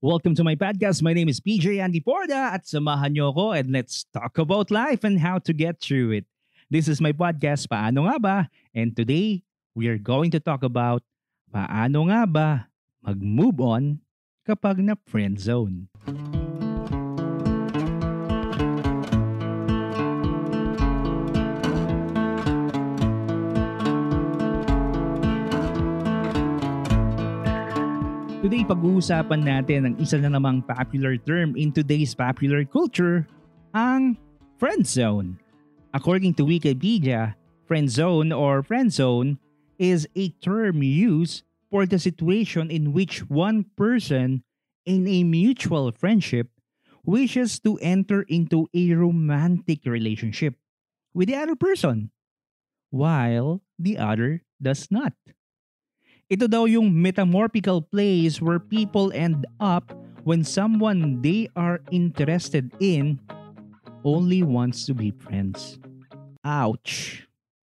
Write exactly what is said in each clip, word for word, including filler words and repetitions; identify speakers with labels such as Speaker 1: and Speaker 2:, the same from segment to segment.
Speaker 1: Welcome to my podcast. My name is P J Andy Porda at samahan niyo ako and let's talk about life and how to get through it. This is my podcast, Paano Nga Ba? And today, we are going to talk about paano nga ba mag-move on kapag na-friend zone. Today, pag-uusapan natin ang isa na namang popular term in today's popular culture, ang friend zone. According to Wikipedia, friend zone or friend zone is a term used for the situation in which one person in a mutual friendship wishes to enter into a romantic relationship with the other person, while the other does not. Ito daw yung metamorphical place where people end up when someone they are interested in only wants to be friends. Ouch!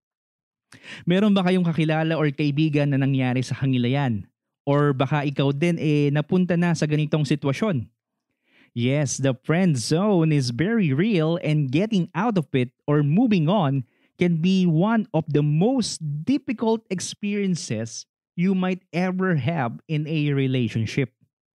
Speaker 1: Meron ba kayong kakilala or kaibigan na nangyari sa kanila yan? Or baka ikaw din eh napunta na sa ganitong sitwasyon? Yes, the friend zone is very real and getting out of it or moving on can be one of the most difficult experiences you might ever have in a relationship.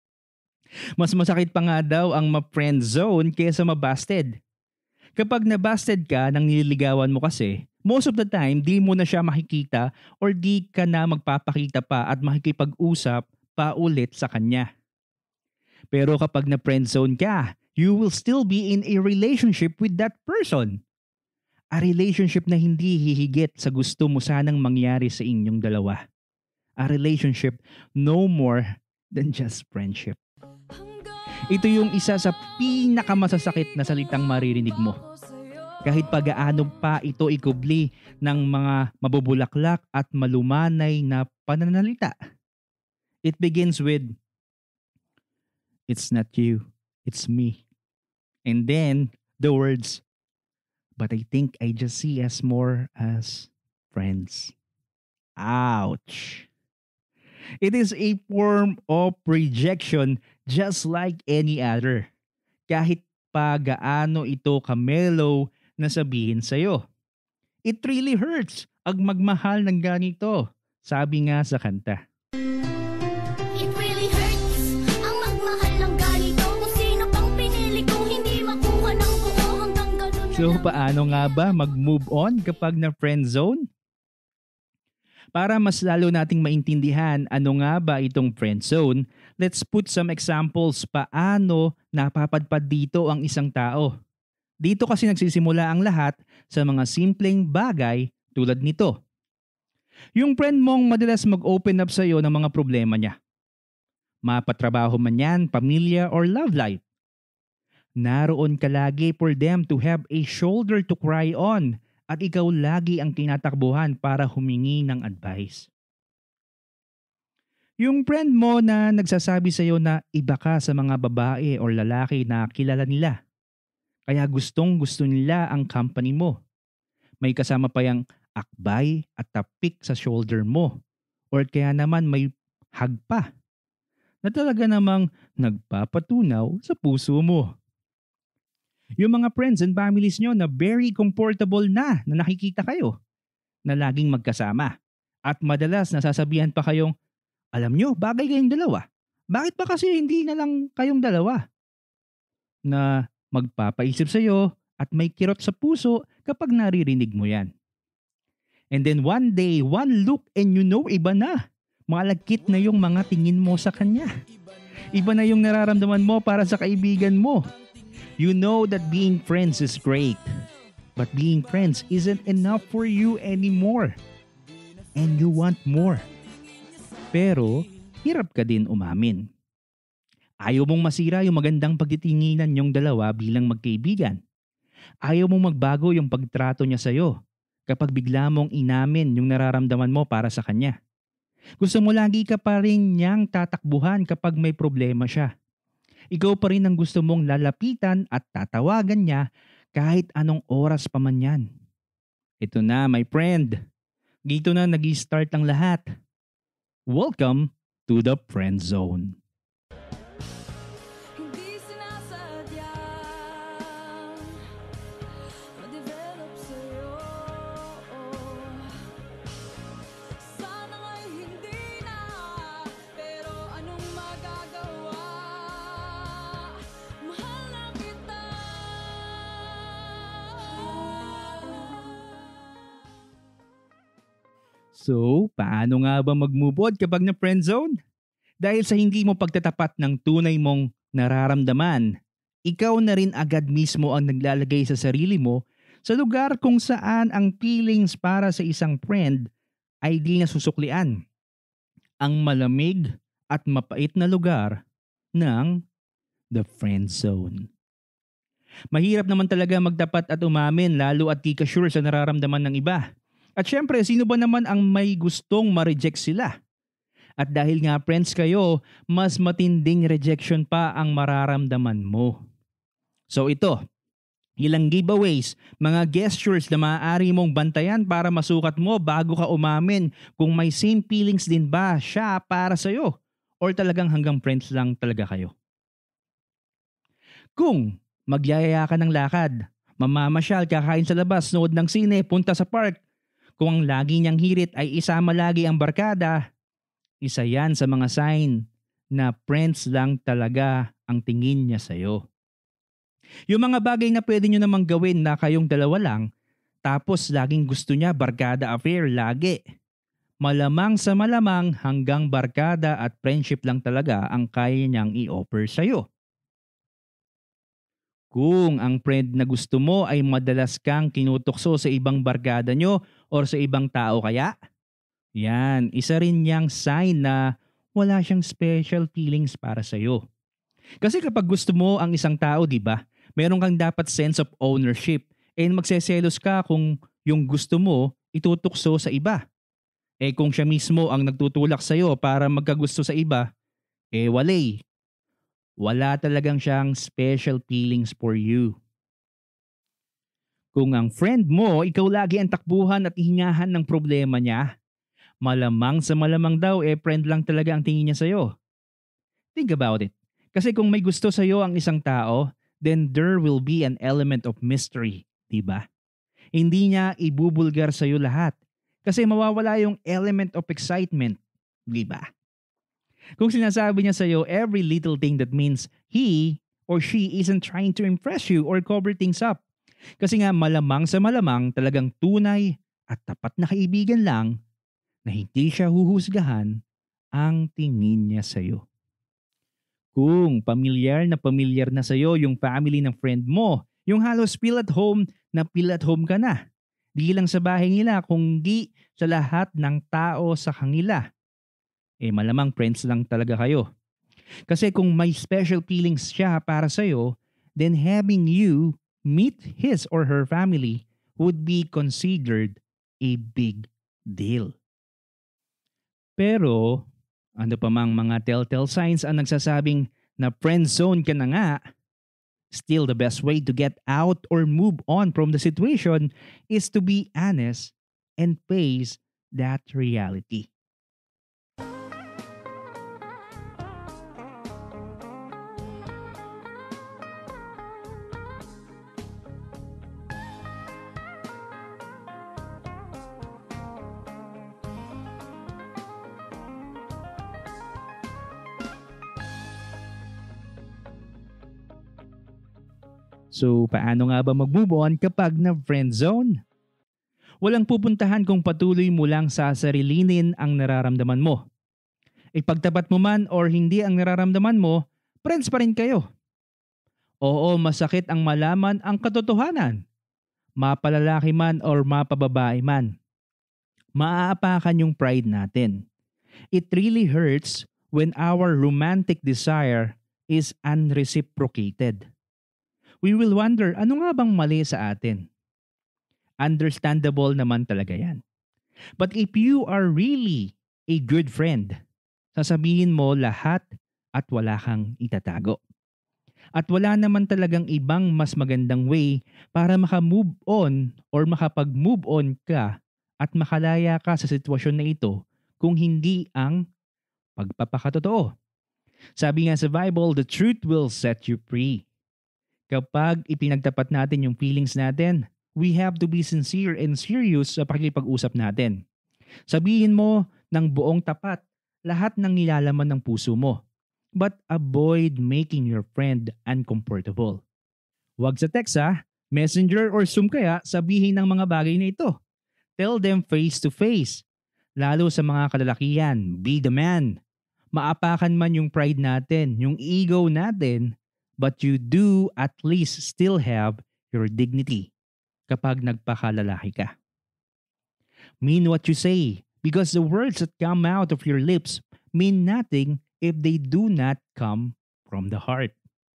Speaker 1: Mas masakit pa nga daw ang ma-friend zone kaysa ma-busted. Kapag na-busted ka nang nililigawan mo kasi, most of the time di mo na siya makikita or di ka na magpapakita pa at makikipag-usap pa ulit sa kanya. Pero kapag na-friend zone ka, you will still be in a relationship with that person. A relationship na hindi hihigit sa gusto mo sanang mangyari sa inyong dalawa. A relationship no more than just friendship. Ito yung isa sa pinakamasasakit na salitang maririnig mo. Kahit pagaano pa ito ikubli ng mga mabubulaklak at malumanay na pananalita. It begins with, "It's not you, it's me." And then the words, "But I think I just see us more as friends." Ouch! It is a form of rejection just like any other. Kahit pa gaano ito ka-mellow na sabihin sa'yo. It really hurts ang magmahal ng ganito, sabi nga sa kanta.
Speaker 2: It really hurts ang magmahal ng ganito. Kung sino pang pinili ko hindi makuha ng buo hanggang ganun.
Speaker 1: So paano nga ba mag-move on kapag na friend zone? Para mas lalo nating maintindihan ano nga ba itong friend zone, let's put some examples paano napapadpad dito ang isang tao. Dito kasi nagsisimula ang lahat sa mga simpleng bagay tulad nito. Yung friend mong madalas mag-open up sa iyo ng mga problema niya. Mapatrabaho man yan, pamilya or love life. Naroon ka lagi for them to have a shoulder to cry on. At ikaw lagi ang tinatakbuhan para humingi ng advice. Yung friend mo na nagsasabi sa iyo na iba ka sa mga babae o lalaki na kilala nila. Kaya gustong gusto nila ang company mo. May kasama pa yung akbay at tapik sa shoulder mo. Or kaya naman may hug pa. Na talaga namang nagpapatunaw sa puso mo. Yung mga friends and families nyo na very comfortable na na nakikita kayo na laging magkasama. At madalas nasasabihan pa kayong, alam nyo, bagay kayong dalawa. Bakit pa kasi hindi na lang kayong dalawa? Na magpapaisip sa'yo at may kirot sa puso kapag naririnig mo yan. And then one day, one look and you know iba na. Malagkit na yung mga tingin mo sa kanya. Iba na yung nararamdaman mo para sa kaibigan mo. You know that being friends is great, but being friends isn't enough for you anymore. And you want more. Pero, hirap ka din umamin. Ayaw mong masira yung magandang pagtitinginan yung dalawa bilang magkaibigan. Ayaw mong magbago yung pagtrato niya sa'yo kapag bigla mong inamin yung nararamdaman mo para sa kanya. Gusto mo lagi ka pa rin niyang tatakbuhan kapag may problema siya. Ikaw pa rin ang gusto mong lalapitan at tatawagan niya kahit anong oras pa man yan. Ito na, my friend. Dito na nag-i-start ang lahat. Welcome to the friend zone. So, paano nga ba mag-move on kapag na friendzone? Dahil sa hindi mo pagtatapat ng tunay mong nararamdaman, ikaw na rin agad mismo ang naglalagay sa sarili mo sa lugar kung saan ang feelings para sa isang friend ay di nasusuklian. Ang malamig at mapait na lugar ng the friend zone. Mahirap naman talaga magtapat at umamin lalo at di ka sure sa nararamdaman ng iba. At syempre, sino ba naman ang may gustong ma-reject sila? At dahil nga friends kayo, mas matinding rejection pa ang mararamdaman mo. So ito, ilang giveaways, mga gestures na maaari mong bantayan para masukat mo bago ka umamin kung may same feelings din ba siya para sa'yo or talagang hanggang friends lang talaga kayo. Kung magyayaya ka ng lakad, mamamasyal, kakain sa labas, nood ng sine, punta sa park, kung ang lagi niyang hirit ay isama lagi ang barkada, isa yan sa mga sign na friends lang talaga ang tingin niya sa'yo. Yung mga bagay na pwede nyo namang gawin na kayong dalawa lang, tapos laging gusto niya barkada affair lagi. Malamang sa malamang hanggang barkada at friendship lang talaga ang kaya niyang i-offer sa'yo. Kung ang friend na gusto mo ay madalas kang kinutokso sa ibang barkada nyo or sa ibang tao kaya, yan, isa rin niyang sign na wala siyang special feelings para sa'yo. Kasi kapag gusto mo ang isang tao, di ba, meron kang dapat sense of ownership and magseselos ka kung yung gusto mo itutukso sa iba. Eh kung siya mismo ang nagtutulak sa'yo para magkagusto sa iba, eh walay. Wala talagang siyang special feelings for you. Kung ang friend mo, ikaw lagi ang takbuhan at hingahan ng problema niya, malamang sa malamang daw eh friend lang talaga ang tingin niya sa'yo. Think about it. Kasi kung may gusto sa'yo ang isang tao, then there will be an element of mystery, diba? Hindi niya ibubulgar sa'yo lahat. Kasi mawawala yung element of excitement, diba? Kung sinasabi niya sa'yo every little thing, that means he or she isn't trying to impress you or cover things up. Kasi nga malamang sa malamang talagang tunay at tapat na kaibigan lang na hindi siya huhusgahan ang tingin niya sa'yo. Kung pamilyar na pamilyar na sa'yo yung family ng friend mo, yung halos feel at home na feel at home ka na. Di lang sa bahay nila kundi sa lahat ng tao sa kanila. Eh malamang friends lang talaga kayo. Kasi kung may special feelings siya para sa'yo, then having you meet his or her family would be considered a big deal. Pero ano pa mang mga telltale signs ang nagsasabing na friend zone ka na nga, still the best way to get out or move on from the situation is to be honest and face that reality. So, paano nga ba mag-move on kapag na-friend zone? Walang pupuntahan kung patuloy mo lang sasarilinin ang nararamdaman mo. Ipagtapat mo man or hindi ang nararamdaman mo, friends pa rin kayo. Oo, masakit ang malaman ang katotohanan. Mapalalaki man or mapababae man. Maaapakan yung pride natin. It really hurts when our romantic desire is unreciprocated. We will wonder, ano nga bang mali sa atin? Understandable naman talaga yan. But if you are really a good friend, sasabihin mo lahat at wala kang itatago. At wala naman talagang ibang mas magandang way para maka-move on or makapag-move on ka at makalaya ka sa sitwasyon na ito kung hindi ang pagpapakatotoo. Sabi nga sa Bible, the truth will set you free. Kapag ipinagtapat natin yung feelings natin, we have to be sincere and serious sa pakikipag-usap natin. Sabihin mo ng buong tapat lahat ng nilalaman ng puso mo. But avoid making your friend uncomfortable. Huwag sa text ha, messenger or Zoom kaya sabihin ng mga bagay na ito. Tell them face to face. Lalo sa mga kalalakihan, be the man. Maapakan man yung pride natin, yung ego natin, but you do at least still have your dignity kapag nagpakalalaki ka. Mean what you say, because the words that come out of your lips mean nothing if they do not come from the heart.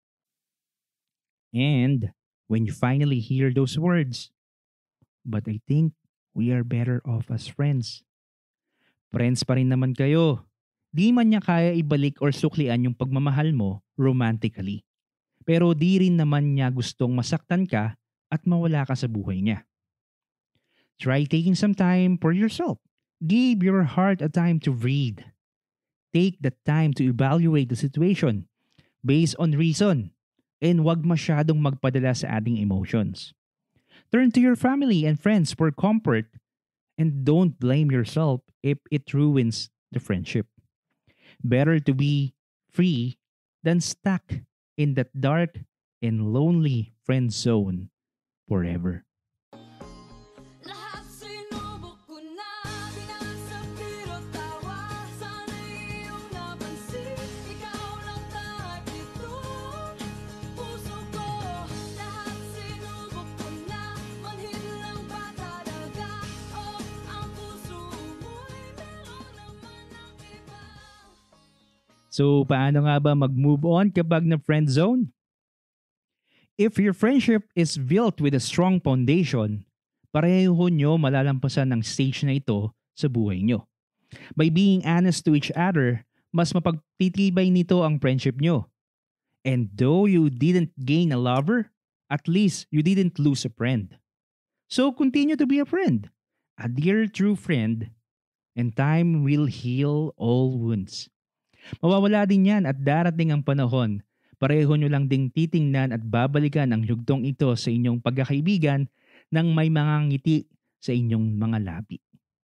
Speaker 1: And when you finally hear those words, but I think we are better off as friends. Friends pa rin naman kayo. Di man niya kaya ibalik or suklian yung pagmamahal mo romantically. Pero di rin naman niya gustong masaktan ka at mawala ka sa buhay niya. Try taking some time for yourself. Give your heart a time to breathe. Take the time to evaluate the situation based on reason and wag masyadong magpadala sa ating emotions. Turn to your family and friends for comfort and don't blame yourself if it ruins the friendship. Better to be free than stuck in that dark and lonely friend zone forever.
Speaker 2: Lahat sinubok ko na, binasag pero tawa. Sana'y iyong napansin, ikaw lang lahat ito. Puso ko, lahat sinubok ko na, manhid lang ba talaga? O ang puso mo'y meron naman ng iba.
Speaker 1: So paano nga ba mag-move on kapag na friend zone? If your friendship is built with a strong foundation, pareho nyo malalampasan ng stage na ito sa buhay nyo. By being honest to each other, mas mapagtitibay nito ang friendship nyo. And though you didn't gain a lover, at least you didn't lose a friend. So continue to be a friend, a dear true friend, and time will heal all wounds. Mawawala din yan at darating ang panahon, pareho nyo lang ding titingnan at babalikan ang yugtong ito sa inyong pagkakaibigan nang may mga ngiti sa inyong mga labi.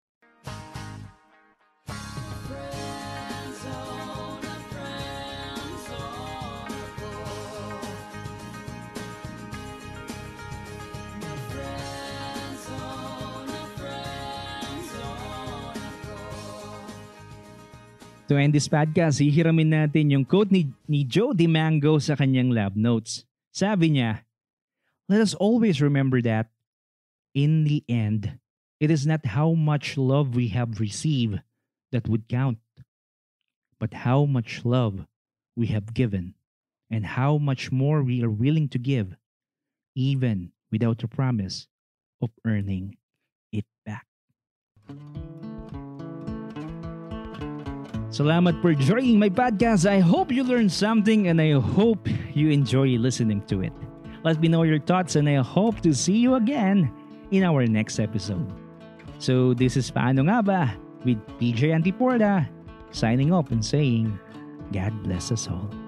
Speaker 1: To end this podcast, hihiramin natin yung quote ni, ni Joe DiMango sa kanyang lab notes. Sabi niya, "Let us always remember that, in the end, it is not how much love we have received that would count, but how much love we have given, and how much more we are willing to give, even without the promise of earning it back." Salamat for joining my podcast. I hope you learned something and I hope you enjoy listening to it. Let me know your thoughts and I hope to see you again in our next episode. So this is Paano Nga Ba with P J Antiporda signing off and saying, God bless us all.